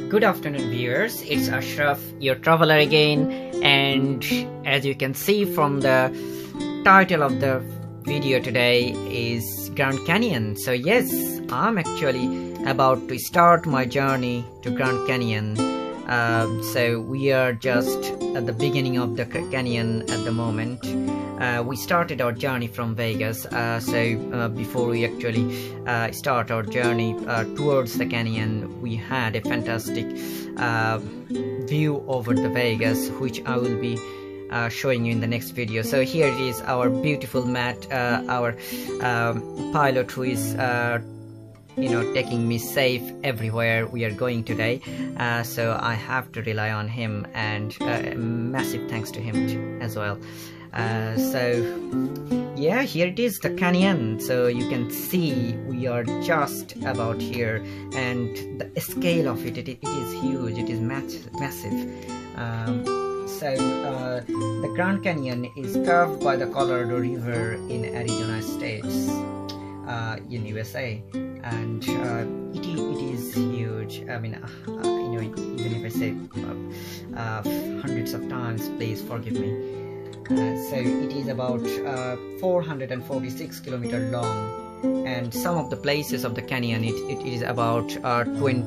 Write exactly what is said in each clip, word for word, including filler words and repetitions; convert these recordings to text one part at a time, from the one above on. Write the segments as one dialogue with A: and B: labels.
A: Good afternoon viewers, it's Ashraf, your traveler again, and as you can see from the title of the video today is Grand Canyon. So yes, I'm actually about to start my journey to Grand Canyon. Uh, so we are just at the beginning of the canyon at the moment. Uh, we started our journey from Vegas, uh, so uh, before we actually uh, start our journey uh, towards the canyon, we had a fantastic uh, view over the Vegas, which I will be uh, showing you in the next video. So here it is, our beautiful Matt, uh, our um, pilot, who is uh, you know taking me safe everywhere we are going today, uh, so I have to rely on him, and uh, massive thanks to him too, as well. Uh, so yeah, here it is, the canyon. So you can see we are just about here, and the scale of it, it, it is huge, it is massive. Um, so uh, the Grand Canyon is carved by the Colorado River in Arizona states, uh, in U S A, and uh, it, it is huge. I mean, uh, you know, even if I say uh, uh, hundreds of times, please forgive me. Uh, so it is about uh, four hundred forty-six kilometers long, and some of the places of the canyon it, it is about uh,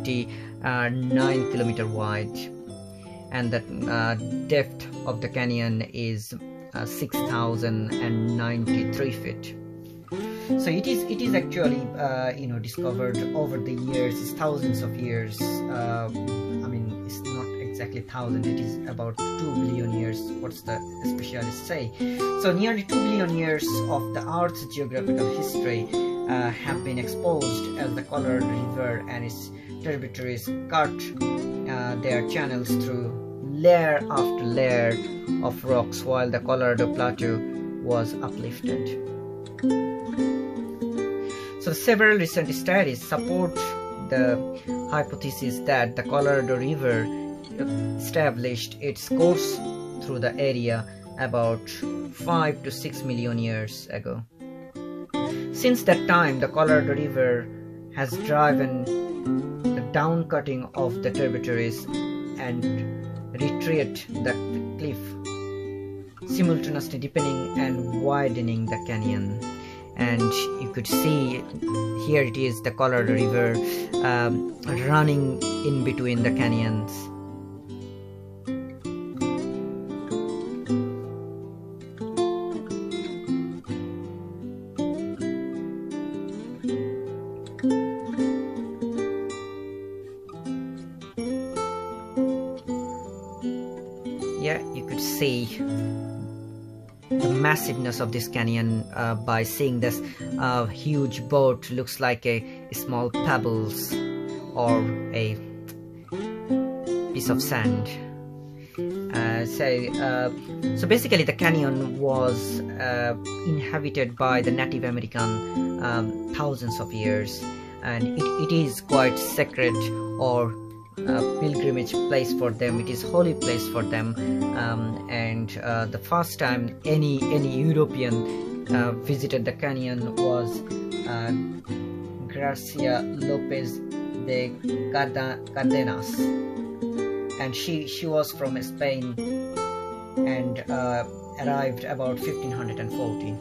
A: twenty-nine kilometers wide, and the uh, depth of the canyon is uh, six thousand ninety-three feet. So it is it is actually uh, you know discovered over the years, it's thousands of years. uh, I mean, it's not exactly thousand, it is about two billion years, what's the specialists say. So nearly two billion years of the Earth's geographical history uh, have been exposed as the Colorado River and its tributaries cut uh, their channels through layer after layer of rocks while the Colorado Plateau was uplifted. So several recent studies support the hypothesis that the Colorado River established its course through the area about five to six million years ago. Since that time, the Colorado River has driven the downcutting of the tributaries and retreat the cliff, simultaneously deepening and widening the canyon. And you could see here it is, the Colorado River um, running in between the canyons. Yeah, you could see the massiveness of this canyon uh, by seeing this uh, huge boat. Looks like a, a small pebbles or a piece of sand. Uh, so, uh, so basically, the canyon was uh, inhabited by the Native American um, thousands of years, and it, it is quite sacred or Uh, pilgrimage place for them. It is holy place for them, um, and uh, the first time any any European uh, visited the canyon was uh, Garcia Lopez de Cardenas, and she she was from Spain and uh, arrived about fifteen forty.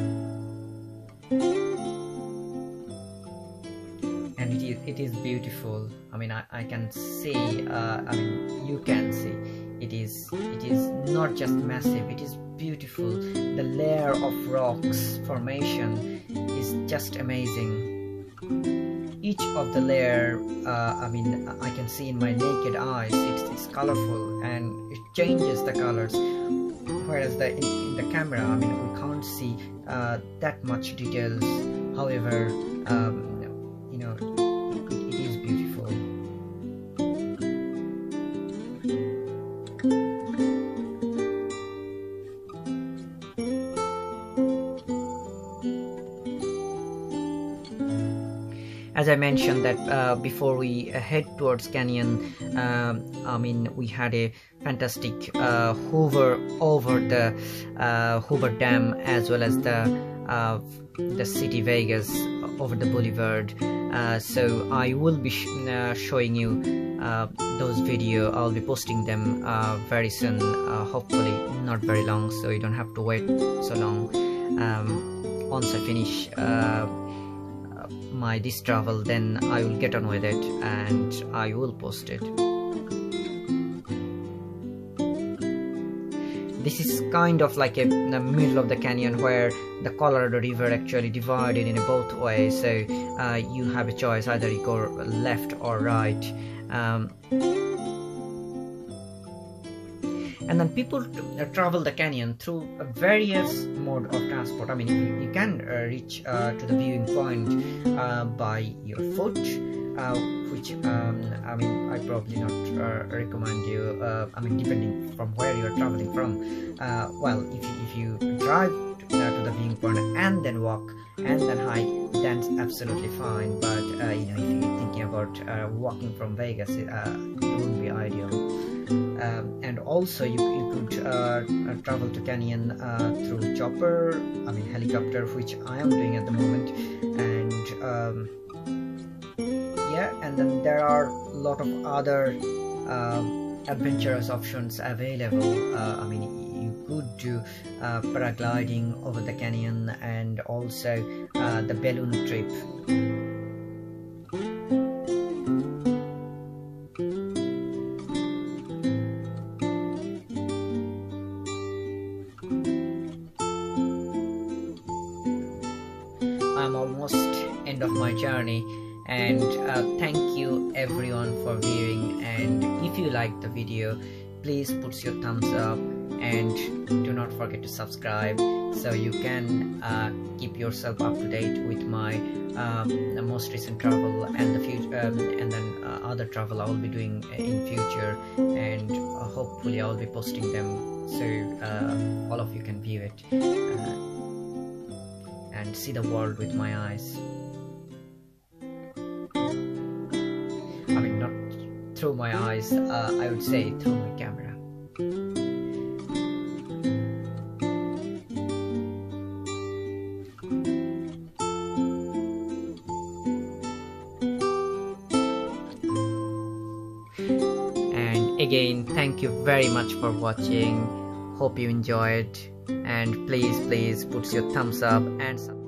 A: And it is, it is beautiful. I mean, I, I can see, uh, I mean, you can see, it is, it is not just massive, it is beautiful. The layer of rocks formation is just amazing. Each of the layer, uh, I mean, I can see in my naked eyes, it's, it's colorful and it changes the colors. Whereas the, in, in the camera, I mean, we can't see uh, that much details. However, um, you know, it, it is beautiful. As I mentioned that uh, before we head towards canyon, um, I mean, we had a fantastic uh, hover over the uh, Hoover Dam, as well as the uh, the city Vegas over the boulevard. Uh, so I will be sh uh, showing you uh, those video. I'll be posting them uh, very soon, uh, hopefully not very long, so you don't have to wait so long. Um, once I finish uh, my this travel, then I will get on with it and I will post it. This is kind of like a, in the middle of the canyon where the Colorado River actually divided in both ways, so uh, you have a choice, either you go left or right. Um, and then people uh, travel the canyon through various mode of transport. I mean, you, you can uh, reach uh, to the viewing point uh, by your foot, uh, which um, I mean I probably not uh, recommend you, uh, I mean depending from where you are traveling from. Uh, well, if you, if you drive to, uh, to the viewing point and then walk and then hike, that's absolutely fine. But uh, you know, if you're thinking about uh, walking from Vegas, uh, it wouldn't be ideal. Um, and also you, you could uh, travel to canyon uh, through chopper, I mean helicopter, which I am doing at the moment. And um, yeah, and then there are a lot of other uh, adventurous options available. uh, I mean, you could do uh, paragliding over the canyon and also uh, the balloon trip. I'm almost end of my journey, and uh, thank you everyone for viewing. And if you like the video, please put your thumbs up and do not forget to subscribe, so you can uh, keep yourself up to date with my um, most recent travel and the future, um, and then uh, other travel I will be doing in future, and uh, hopefully I will be posting them so uh, all of you can view it uh, and see the world with my eyes. I mean, not through my eyes, uh, I would say through my camera. And again, thank you very much for watching. Hope you enjoyed, and please please put your thumbs up and subscribe.